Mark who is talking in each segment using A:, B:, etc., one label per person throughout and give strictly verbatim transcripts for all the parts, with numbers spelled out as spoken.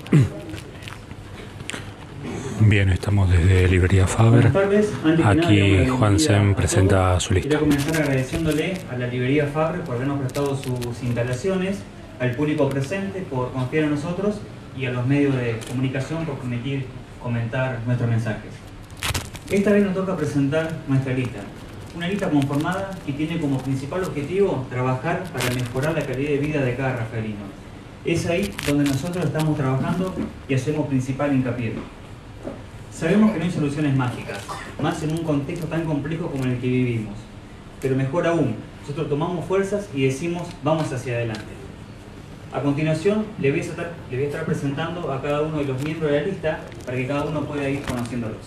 A: Bien, estamos desde Librería Faber.
B: Buenas tardes. Antes que
A: Aquí
B: nada,
A: Juan Sem presenta su lista.
B: Quiero comenzar agradeciéndole a la Librería Faber por habernos prestado sus instalaciones, al público presente por confiar en nosotros y a los medios de comunicación por permitir comentar nuestros mensajes. Esta vez nos toca presentar nuestra lista. Una lista conformada que tiene como principal objetivo trabajar para mejorar la calidad de vida de cada rafaelino. Es ahí donde nosotros estamos trabajando y hacemos principal hincapié. Sabemos que no hay soluciones mágicas, más en un contexto tan complejo como en el que vivimos. Pero mejor aún, nosotros tomamos fuerzas y decimos vamos hacia adelante. A continuación, le voy a estar, le voy a estar presentando a cada uno de los miembros de la lista para que cada uno pueda ir conociéndolos.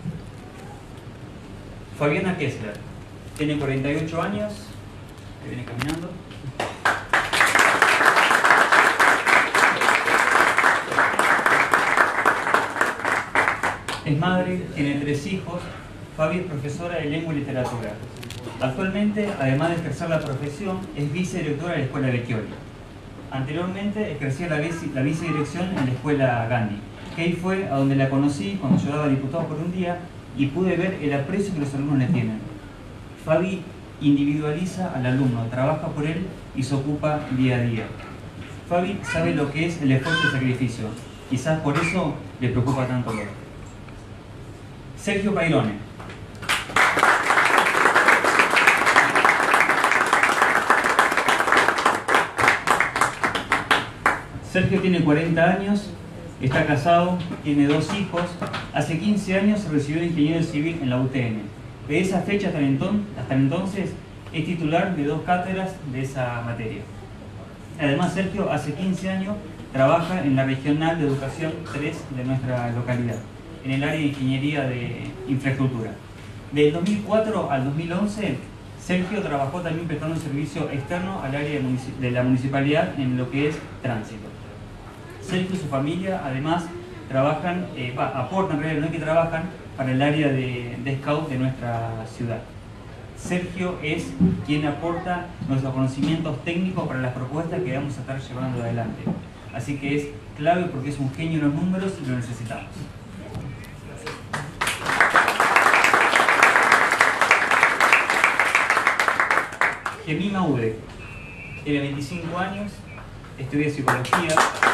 B: Fabiana Kessler, tiene cuarenta y ocho años, que viene caminando. Es madre, tiene tres hijos. Fabi es profesora de lengua y literatura. Actualmente, además de ejercer la profesión, es vicedirectora de la Escuela Vecchioli. Anteriormente ejercía la, vice, la vicedirección en la Escuela Gandhi, que ahí fue a donde la conocí cuando yo daba diputado por un día y pude ver el aprecio que los alumnos le tienen. Fabi individualiza al alumno, trabaja por él y se ocupa día a día. Fabi sabe lo que es el esfuerzo y el sacrificio. Quizás por eso le preocupa tanto lo. Sergio Pairone. Sergio tiene cuarenta años, está casado, tiene dos hijos. Hace quince años se recibió de ingeniero civil en la U T N. De esa fecha hasta, entonces, hasta entonces es titular de dos cátedras de esa materia. Además, Sergio hace quince años trabaja en la Regional de Educación tres de nuestra localidad, en el área de Ingeniería de Infraestructura. Del dos mil cuatro al dos mil once, Sergio trabajó también prestando un servicio externo al área de, de la municipalidad en lo que es tránsito. Sergio y su familia, además, trabajan, eh, bah, aportan, en realidad no es que trabajan, para el área de, de Scout de nuestra ciudad. Sergio es quien aporta nuestros conocimientos técnicos para las propuestas que vamos a estar llevando adelante. Así que es clave porque es un genio en los números y lo necesitamos. Jemima Ude, tiene veinticinco años, estudia psicología.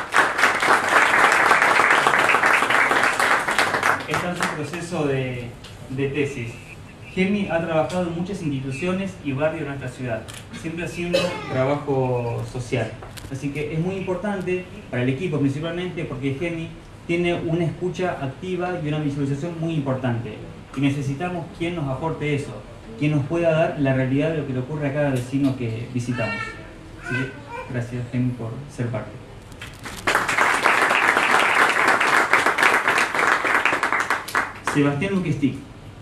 B: Está en su proceso de, de tesis. Gemi ha trabajado en muchas instituciones y barrios de nuestra ciudad, siempre haciendo trabajo social. Así que es muy importante para el equipo principalmente porque Gemi tiene una escucha activa y una visualización muy importante. Y necesitamos quien nos aporte eso, quien nos pueda dar la realidad de lo que le ocurre a cada vecino que visitamos. Así que gracias, Gemi, por ser parte. Sebastián Luquestic.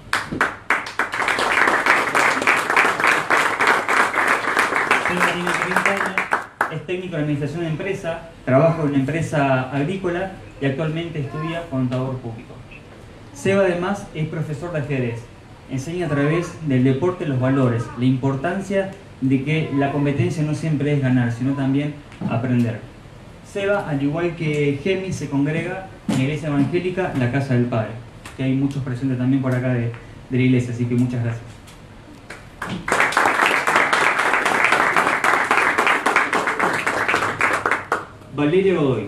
B: Tiene treinta años, es técnico de administración de empresa, trabaja en una empresa agrícola y actualmente estudia contador público. Seba además es profesor de ajedrez. Enseña a través del deporte los valores, la importancia de que la competencia no siempre es ganar, sino también aprender. Seba, al igual que Gemi, se congrega en la iglesia evangélica La Casa del Padre, que hay muchos presentes también por acá de, de la iglesia, así que muchas gracias. Valeria Godoy.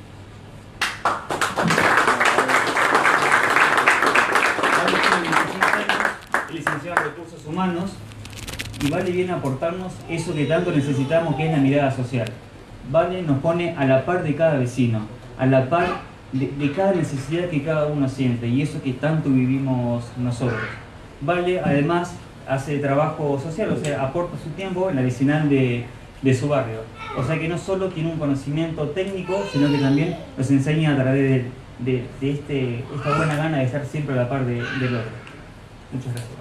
B: Es licenciada en Recursos Humanos y Vale viene a aportarnos eso que tanto necesitamos, que es la mirada social. Vale nos pone a la par de cada vecino, a la par de, de cada necesidad que cada uno siente y eso que tanto vivimos nosotros. Vale además hace trabajo social, o sea, aporta su tiempo en la vecinal de, de su barrio. O sea que no solo tiene un conocimiento técnico, sino que también nos enseña a través de, de, de este, esta buena gana de estar siempre a la par de, del otro. Muchas gracias.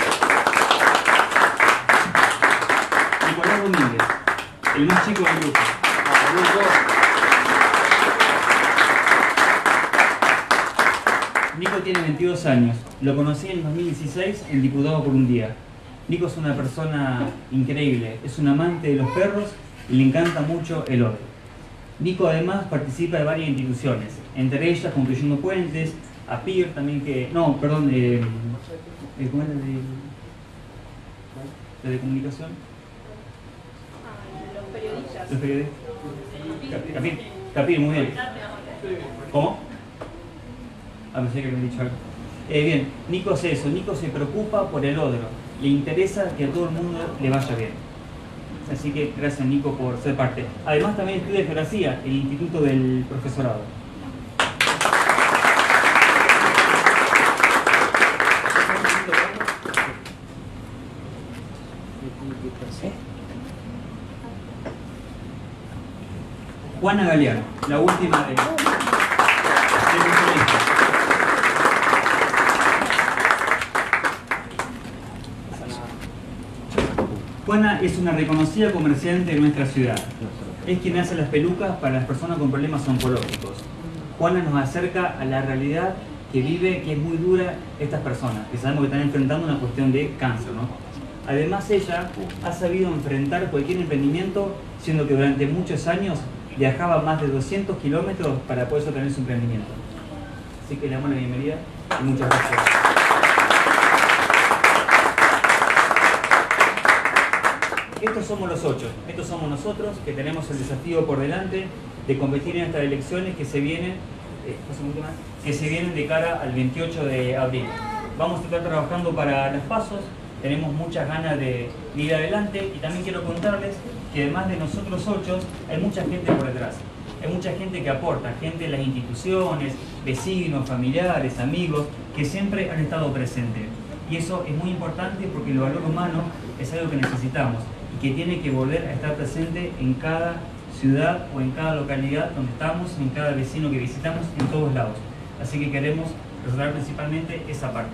B: Nicolás Domínguez, el más chico del grupo. Nico tiene veintidós años. Lo conocí en dos mil dieciséis en Diputado por un Día. Nico es una persona increíble, es un amante de los perros y le encanta mucho el orden. Nico además participa de varias instituciones, entre ellas Construyendo Puentes, A P I R también que... No, perdón, eh, ¿cómo era de, de, de comunicación?
C: Los periodistas.
B: Los periodistas. Capir, Capir, muy bien. ¿Cómo? Ah, pensé que me he dicho algo. Eh, bien, Nico hace eso, Nico se preocupa por el otro, le interesa que a todo el mundo le vaya bien. Así que gracias Nico por ser parte. Además también estudia geografía, el Instituto del Profesorado. Juana Galeano, la última de... de Juana es una reconocida comerciante de nuestra ciudad. Es quien hace las pelucas para las personas con problemas oncológicos. Juana nos acerca a la realidad que vive, que es muy dura estas personas, que sabemos que están enfrentando una cuestión de cáncer, ¿no? Además ella ha sabido enfrentar cualquier emprendimiento, siendo que durante muchos años viajaba más de doscientos kilómetros para poder sostener su emprendimiento. Así que le damos la bienvenida y muchas gracias. Estos somos los ocho, estos somos nosotros que tenemos el desafío por delante de competir en estas elecciones que se vienen, eh, que se vienen de cara al veintiocho de abril. Vamos a estar trabajando para las pasos, tenemos muchas ganas de ir adelante y también quiero contarles que además de nosotros ocho hay mucha gente por detrás. Hay mucha gente que aporta, gente de las instituciones, vecinos, familiares, amigos, que siempre han estado presentes. Y eso es muy importante porque el valor humano es algo que necesitamos y que tiene que volver a estar presente en cada ciudad o en cada localidad donde estamos, en cada vecino que visitamos, en todos lados. Así que queremos resaltar principalmente esa parte.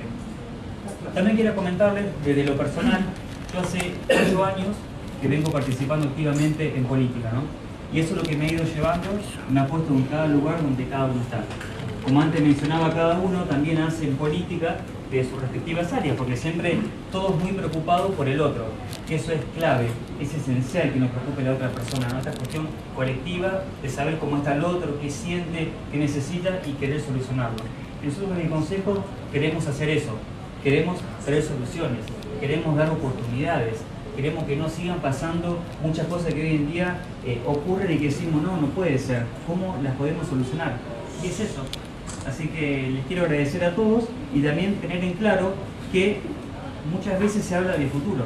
B: También quiero comentarles, desde lo personal, yo hace ocho años que vengo participando activamente en política, ¿no? Y eso es lo que me ha ido llevando y me ha puesto en cada lugar donde cada uno está. Como antes mencionaba, cada uno también hace política de sus respectivas áreas, porque siempre todos muy preocupados por el otro. Eso es clave, es esencial que nos preocupe la otra persona, ¿no? Esta cuestión colectiva de saber cómo está el otro, qué siente, qué necesita y querer solucionarlo. Nosotros en el Consejo queremos hacer eso, queremos traer soluciones, queremos dar oportunidades, queremos que no sigan pasando muchas cosas que hoy en día eh, ocurren y que decimos, no, no puede ser, ¿cómo las podemos solucionar? Y es eso. Así que les quiero agradecer a todos y también tener en claro que muchas veces se habla de futuro.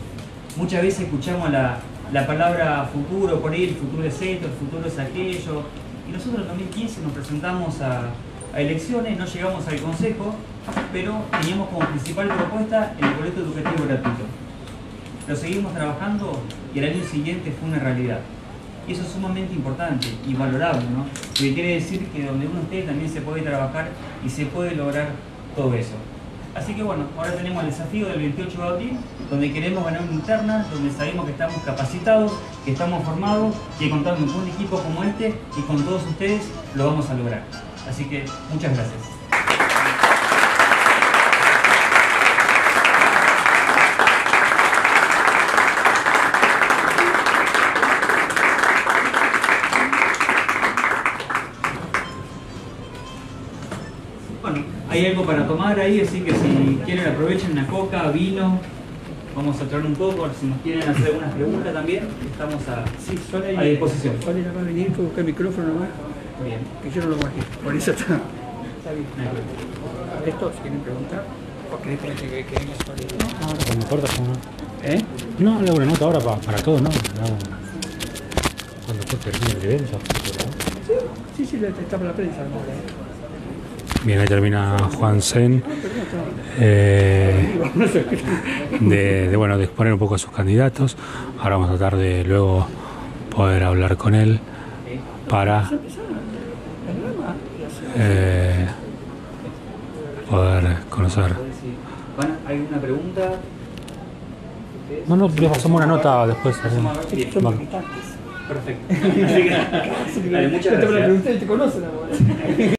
B: Muchas veces escuchamos la, la palabra futuro, por ahí el futuro es esto, el futuro es aquello. Y nosotros en dos mil quince nos presentamos a, a elecciones, no llegamos al Consejo, pero teníamos como principal propuesta el boleto educativo gratuito. Lo seguimos trabajando y el año siguiente fue una realidad. Y eso es sumamente importante y valorable, ¿no? Porque quiere decir que donde uno esté también se puede trabajar y se puede lograr todo eso. Así que bueno, ahora tenemos el desafío del veintiocho de abril, donde queremos ganar una interna, donde sabemos que estamos capacitados, que estamos formados, que contando con un equipo como este y con todos ustedes lo vamos a lograr. Así que muchas gracias. Hay algo para tomar ahí, así que si quieren aprovechen una coca, vino, vamos a traer un poco, si nos quieren hacer algunas preguntas también, estamos a,
D: sí, Sole
B: a disposición.
D: Sole va a venir, fue a buscar el micrófono nomás,
B: Bien.
D: que yo no lo bajé, por eso está, está bien.
B: No hay problema.
D: Esto, si quieren preguntar, o querés que, que, que venga Sole.
A: No, no me importa, ¿no?
D: ¿Eh?
A: No, le hago una nota ahora para, para todos, ¿no? No. Cuando después termine el evento.
D: Sí, sí, sí, está para la prensa. ¿No?
A: Bien, ahí termina Juan Sen eh, de, de, bueno, de exponer un poco a sus candidatos. Ahora vamos a tratar de luego poder hablar con él para eh, poder conocer.
B: ¿Hay una pregunta?
A: No, no, le pasamos una nota después. Vale.
B: Perfecto. Así que, dale, muchas gracias.
D: Te conocen ahora.